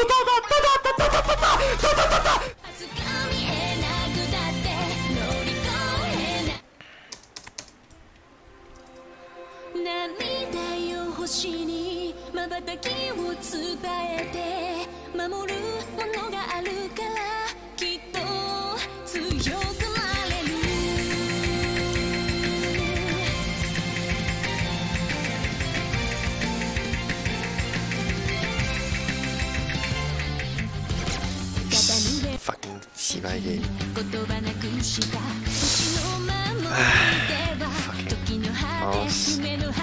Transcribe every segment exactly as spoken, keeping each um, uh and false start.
Fucking see my game. Fucking mouse.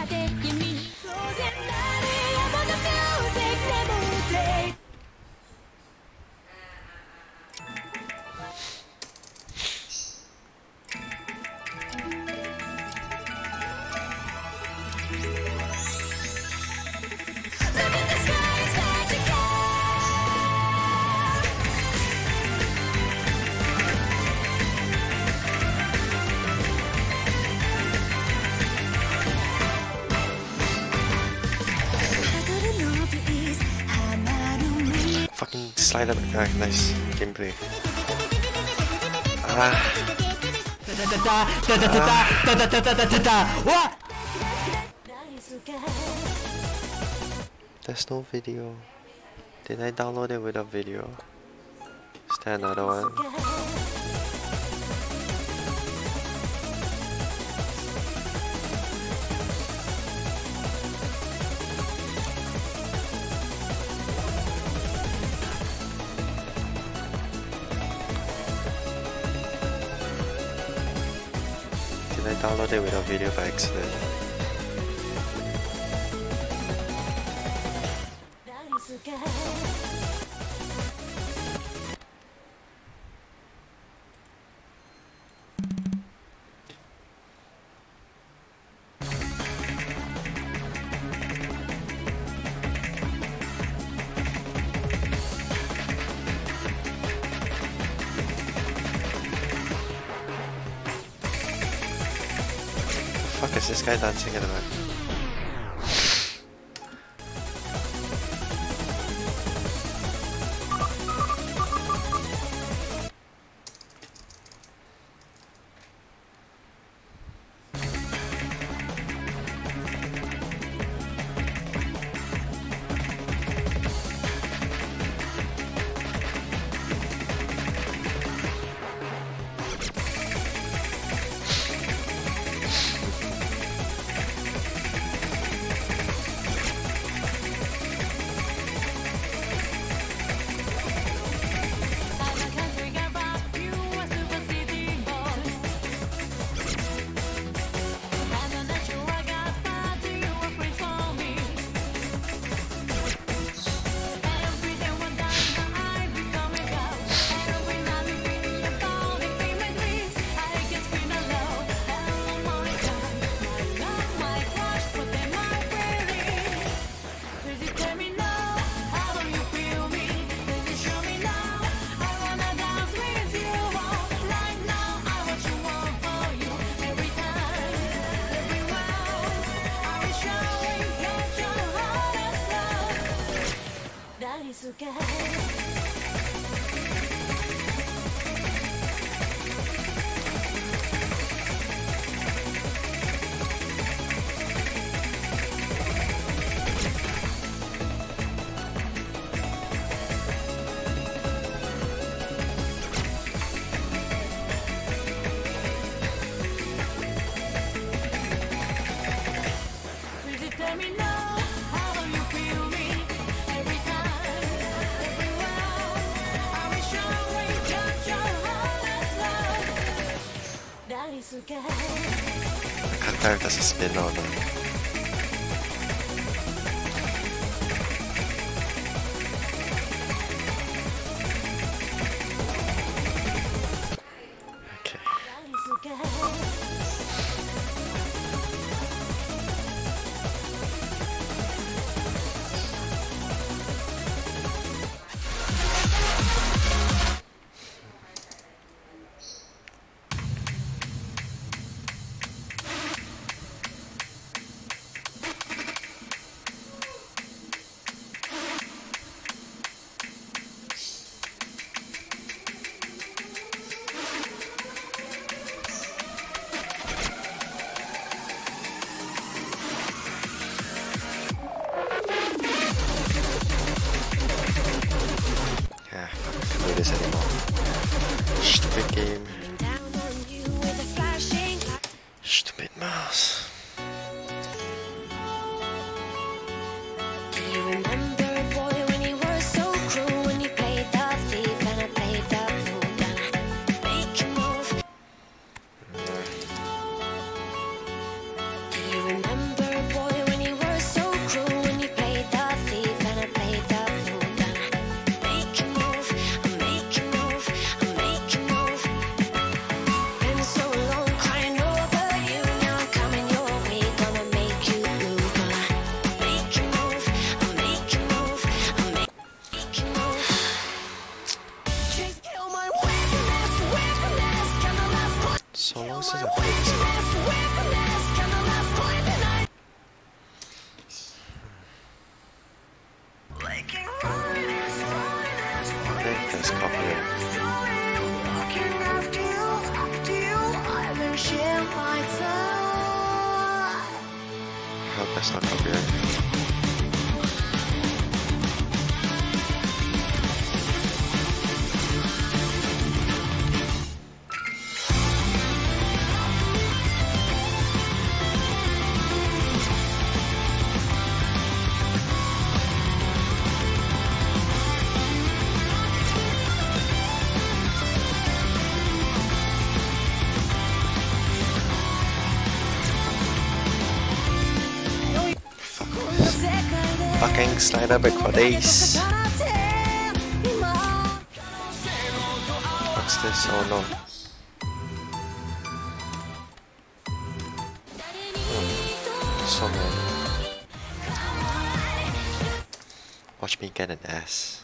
Fucking slide up. Ah, nice gameplay. Ah. Ah. There's no video. Did I download it without video? Is there another one? Did I download it without video by accident? Fuck is this guy dancing in the back? Let me know how you feel me every time, everywhere. I wish I would judge your honest love. That is okay. Cantar sa spinona. Okay. That is okay. This anymore. Stupid game. Stupid mouse. Do you remember, boy, when you were so cruel, when you played the thief and I played the fool? Gonna make you move. Do you remember, boy, when you were so cruel, when you played the thief and I played the fool? Gonna make you move. So long since I played this game. I think that's copyright. I hope that's not copyright. Fucking slider back for days. What's this? Oh no. Oh, so many. Watch me get an S.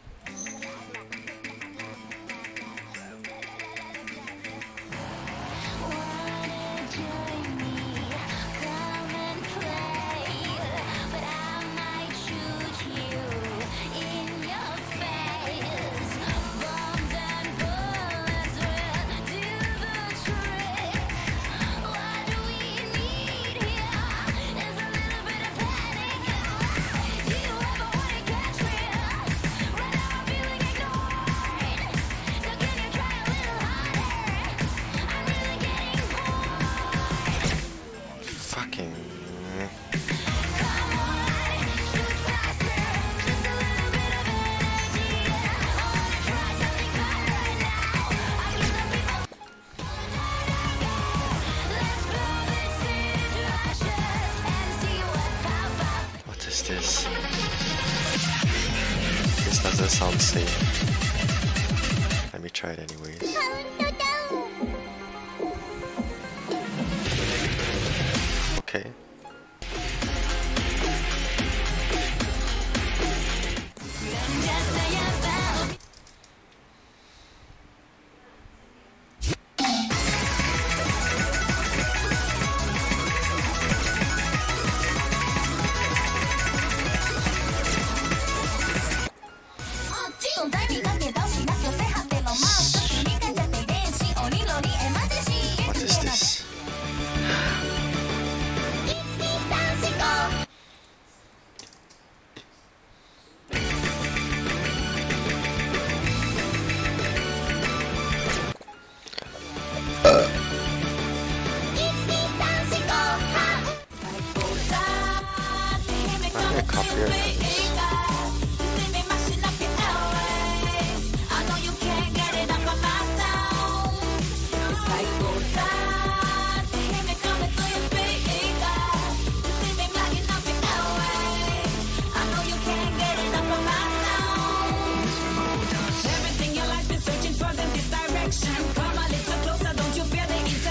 This this doesn't sound safe. Let me try it anyways. Okay.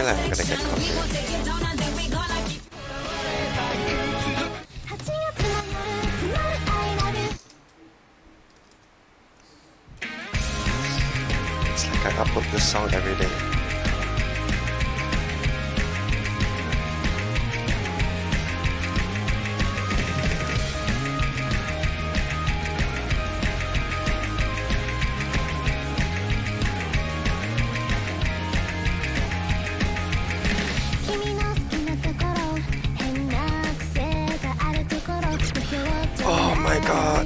feel like I'm gonna get caught here. はちがつの夜詰まる I love you It's like I upload this song every day. Oh my god.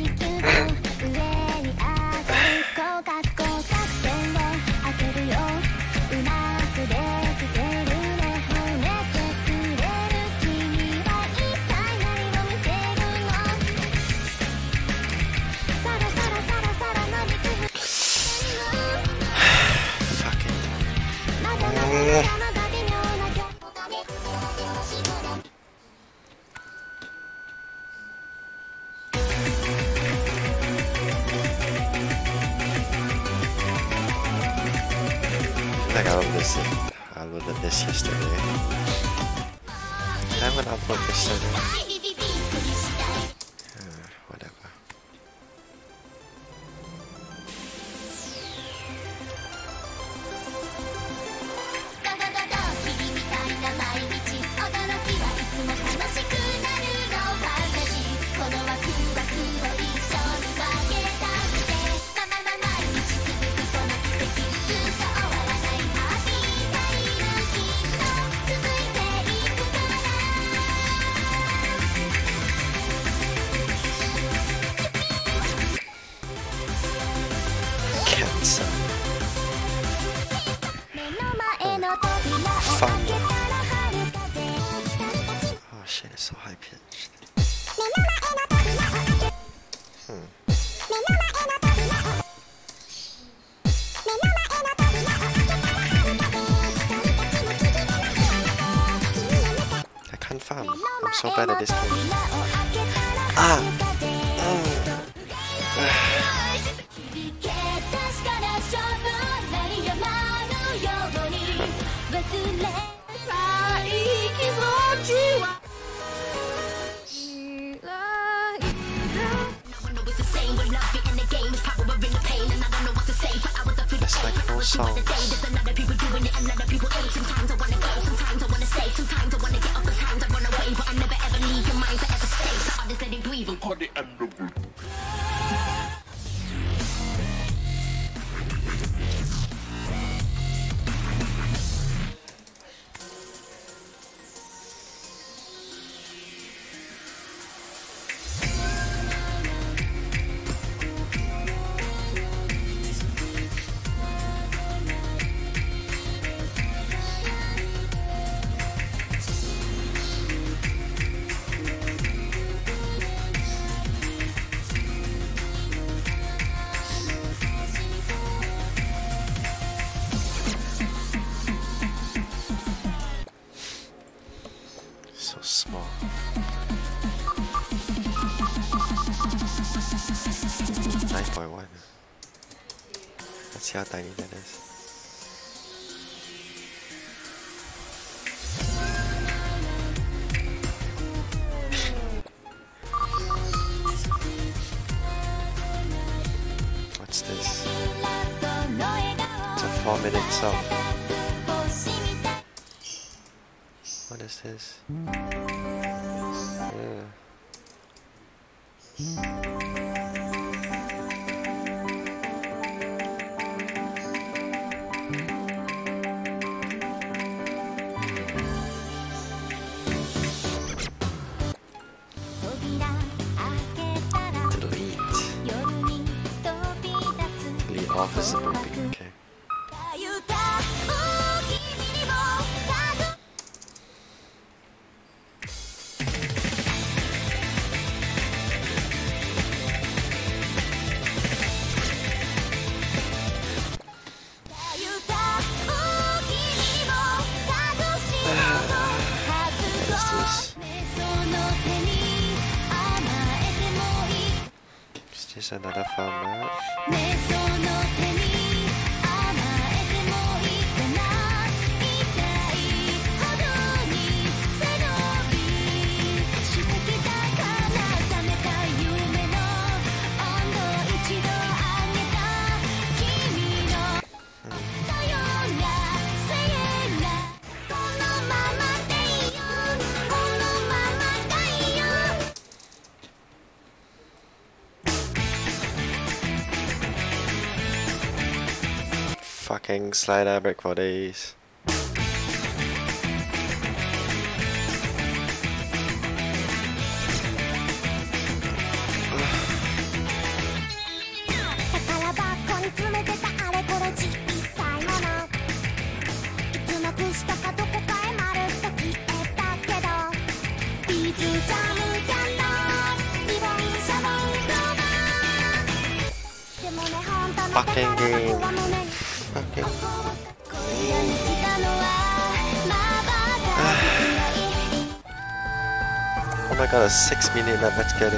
I think I uploaded this, I uploaded this yesterday. Did I even upload yesterday? Uh, whatever. Cancer. Fun. Oh shit, it's so high pitched. Hmm. I can't farm. I'm so bad at this game. Ah! Mm. It's like full songs. So small. nine point one. Let's see how tiny that is. What's this? It's a four minute song. What is this? Yeah. Delete. Delete all visible being, okay. Is this another farm map? fucking slider break for days. Fucking game. Fucking. Oh my god, a six minute map, let's get it.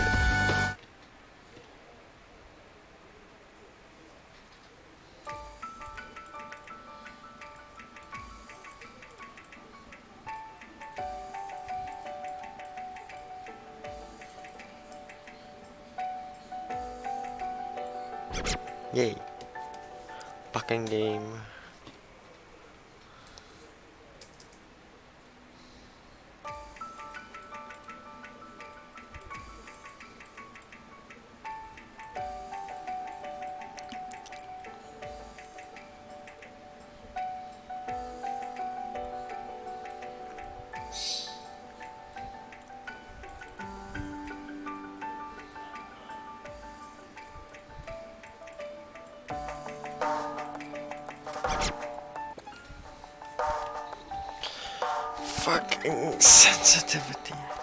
Yay. Fucking game. Fucking sensitivity.